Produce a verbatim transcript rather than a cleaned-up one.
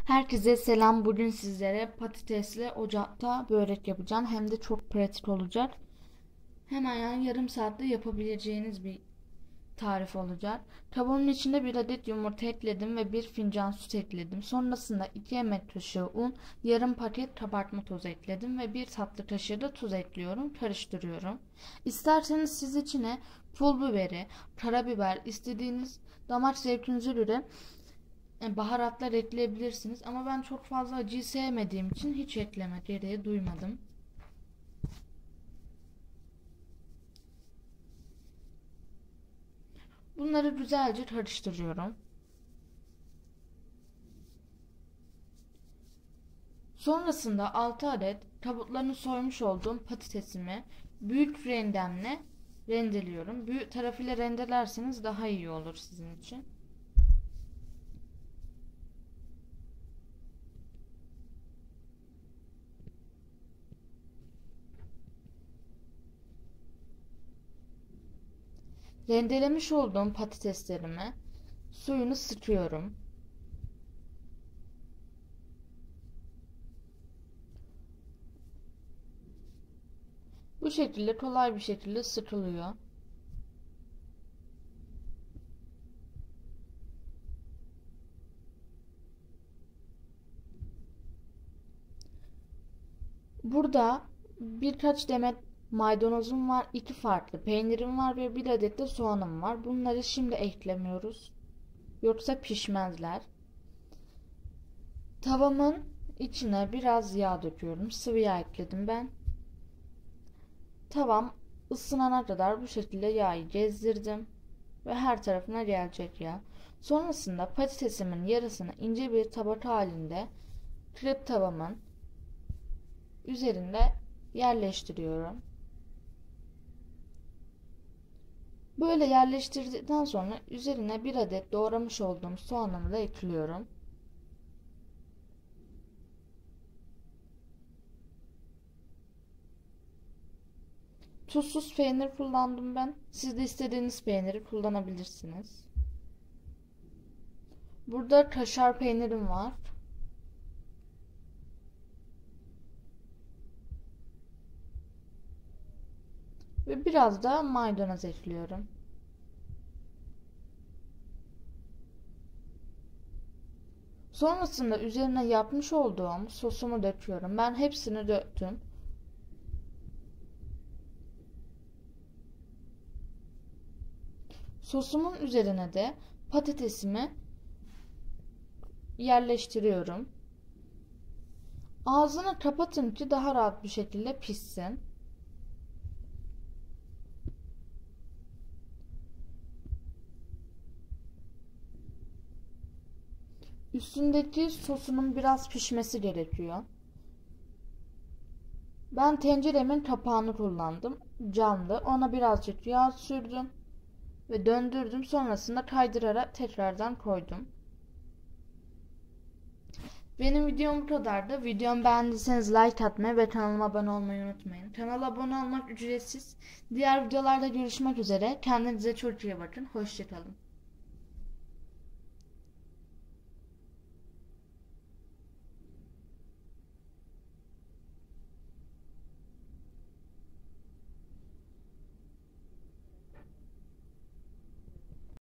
Herkese selam. Bugün sizlere patatesli ocakta börek yapacağım. Hem de çok pratik olacak. Hemen yani yarım saatte yapabileceğiniz bir tarif olacak. Tavanın içinde bir adet yumurta ekledim ve bir fincan süt ekledim. Sonrasında iki yemek kaşığı un, yarım paket kabartma tozu ekledim ve bir tatlı kaşığı da tuz ekliyorum. Karıştırıyorum. İsterseniz siz içine pul biberi, karabiber, istediğiniz damak zevkinize göre baharatlar ekleyebilirsiniz ama ben çok fazla acıyı sevmediğim için hiç ekleme gereği duymadım. Bunları güzelce karıştırıyorum. Sonrasında altı adet kabuklarını soymuş olduğum patatesimi büyük rendemle rendeliyorum. Büyük tarafıyla rendelerseniz daha iyi olur sizin için. Rendelemiş olduğum patateslerimi suyunu sıkıyorum. Bu şekilde kolay bir şekilde sıkılıyor. Burada birkaç demet maydanozum var, iki farklı peynirim var ve bir adet de soğanım var. Bunları şimdi eklemiyoruz. Yoksa pişmezler. Tavamın içine biraz yağ döküyorum. Sıvı yağ ekledim ben. Tavam ısınana kadar bu şekilde yağı gezdirdim. Ve her tarafına gelecek yağ. Sonrasında patatesimin yarısını ince bir tabak halinde krep tavamın üzerinde yerleştiriyorum. Böyle yerleştirdikten sonra üzerine bir adet doğramış olduğum soğanımı da ekliyorum. Tuzsuz peynir kullandım ben. Siz de istediğiniz peyniri kullanabilirsiniz. Burada kaşar peynirim var. Ve biraz da maydanoz ekliyorum. Sonrasında üzerine yapmış olduğum sosumu döküyorum. Ben hepsini döktüm. Sosumun üzerine de patatesimi yerleştiriyorum. Ağzını kapatın ki daha rahat bir şekilde pişsin. Üstündeki sosunun biraz pişmesi gerekiyor. Ben tenceremin kapağını kullandım. Camdı. Ona birazcık yağ sürdüm ve döndürdüm. Sonrasında kaydırarak tekrardan koydum. Benim videom bu kadardı. Videomu beğendiyseniz like atmayı ve kanalıma abone olmayı unutmayın. Kanala abone olmak ücretsiz. Diğer videolarda görüşmek üzere. Kendinize çok iyi bakın. Hoşça kalın.